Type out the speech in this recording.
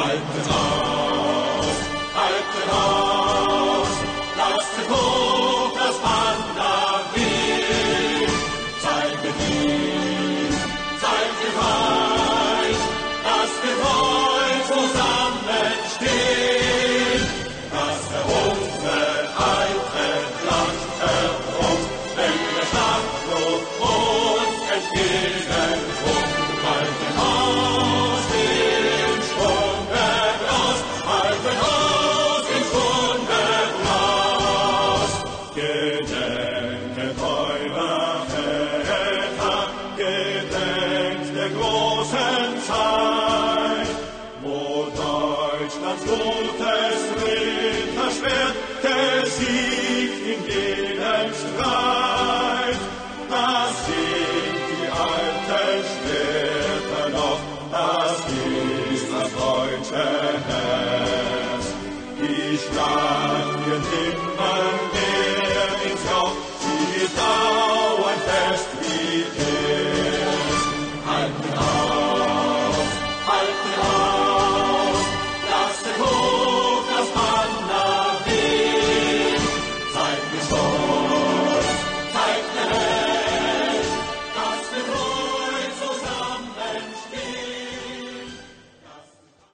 Haltet aus, haltet aus, lasst hoch das Banner wehen. Zeigt ihm, zeigt dem Reich, dass wir neu zusammenstehen, dass unsere Eintritt Land erobert, wenn der Schlachtflucht uns entgegenkommt. Haltet aus den Stunde raus, haltet aus den Stunde raus. Gedenket eurer Väter, gedenkt der großen Zeit, wo Deutschlands gutes Ritterschwert gesiegt in jedem Streit. Das sind die alten Schwerter noch, das ist das deutsche Herz. Die Schlacht wird in